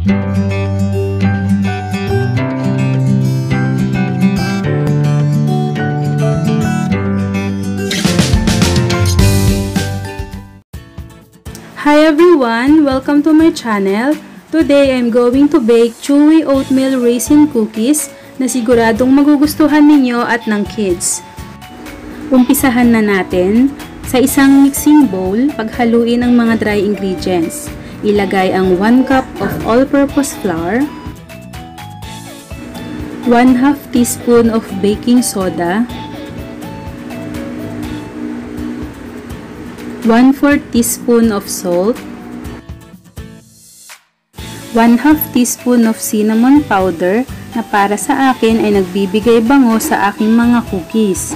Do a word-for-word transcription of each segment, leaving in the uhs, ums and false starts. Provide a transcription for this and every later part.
Hi everyone! Welcome to my channel. Today I'm going to bake chewy oatmeal raisin cookies na siguradong magugustuhan ninyo at ng kids. Umpisahan na natin. Sa isang mixing bowl, paghaluin ang mga dry ingredients. Ilagay ang one cup of all-purpose flour, one half teaspoon of baking soda, one fourth teaspoon of salt, one half teaspoon of cinnamon powder na para sa akin ay nagbibigay bango sa aking mga cookies.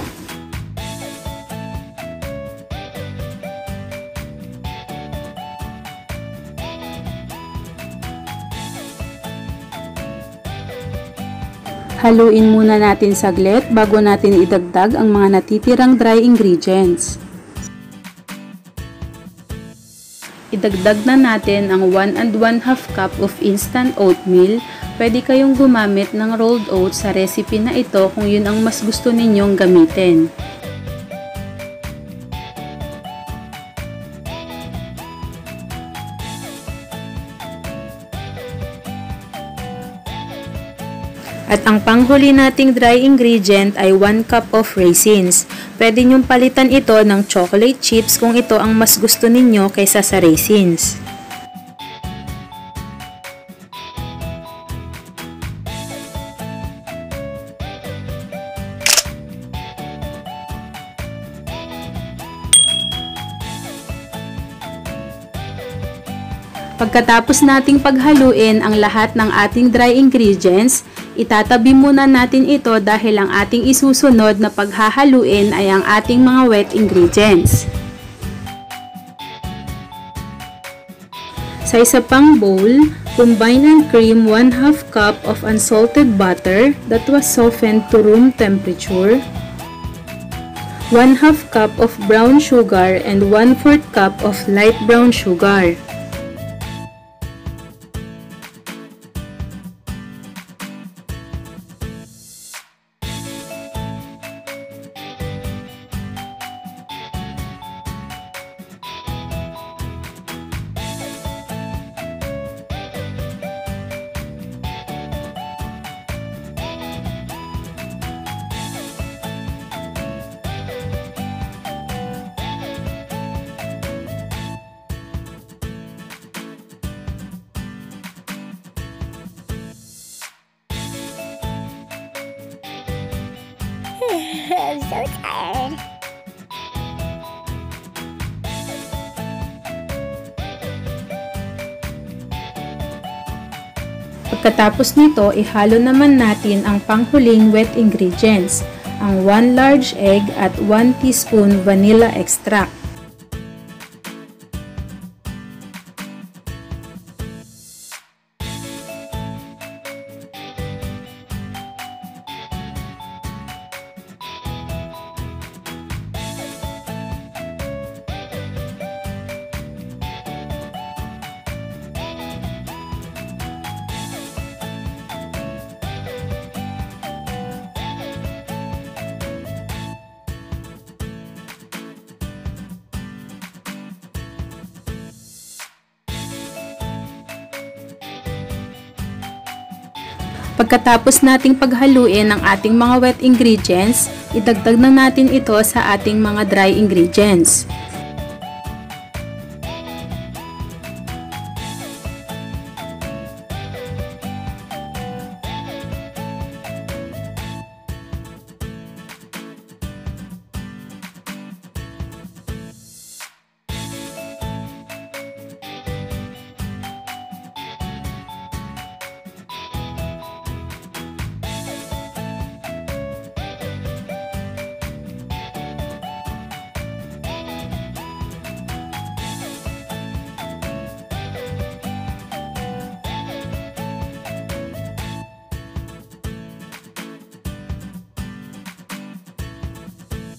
Haluin muna natin saglit bago natin idagdag ang mga natitirang dry ingredients. Idagdag na natin ang one and one half cup of instant oatmeal. Pwede kayong gumamit ng rolled oats sa recipe na ito kung yun ang mas gusto ninyong gamitin. At ang panghuli nating dry ingredient ay one cup of raisins. Pwede nyong palitan ito ng chocolate chips kung ito ang mas gusto ninyo kaysa sa raisins. Pagkatapos nating paghaluin ang lahat ng ating dry ingredients, itatabi muna natin ito dahil ang ating isusunod na paghahaluin ay ang ating mga wet ingredients. Sa isa pang bowl, combine and cream one half cup of unsalted butter that was softened to room temperature, one half cup of brown sugar and one fourth cup of light brown sugar. I'm so tired. Pagkatapos nito, ihalo naman natin ang panghuling wet ingredients, ang one large egg at one teaspoon vanilla extract. Pagkatapos nating paghaluin ang ating mga wet ingredients, idagdag na natin ito sa ating mga dry ingredients.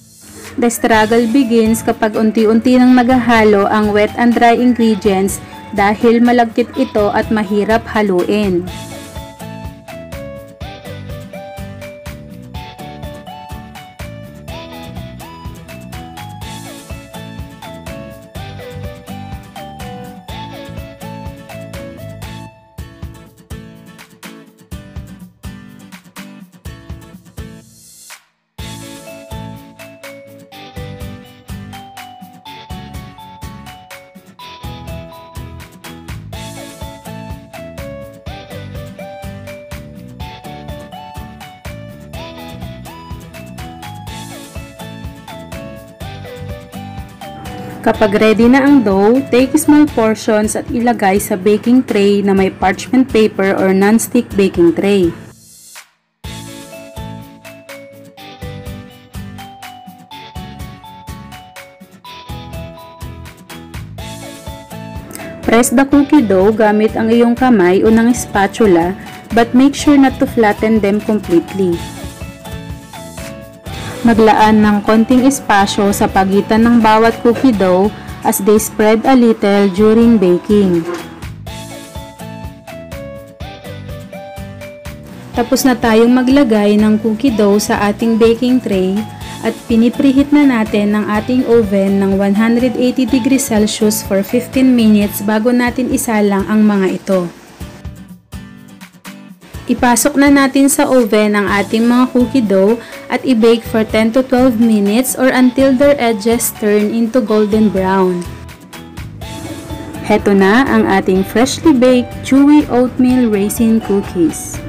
The struggle begins kapag unti-unti nang naghahalo ang wet and dry ingredients dahil malagkit ito at mahirap haluin. Kapag ready na ang dough, take small portions at ilagay sa baking tray na may parchment paper or non-stick baking tray. Press the cookie dough gamit ang iyong kamay o ng spatula, but make sure not to flatten them completely. Maglaan ng konting espasyo sa pagitan ng bawat cookie dough as they spread a little during baking. Tapos na tayong maglagay ng cookie dough sa ating baking tray at pinipreheat na natin ng ating oven ng one hundred eighty degrees Celsius for fifteen minutes bago natin isalang ang mga ito. Ipasok na natin sa oven ang ating mga cookie dough at i-bake for ten to twelve minutes or until their edges turn into golden brown. Heto na ang ating freshly baked chewy oatmeal raisin cookies.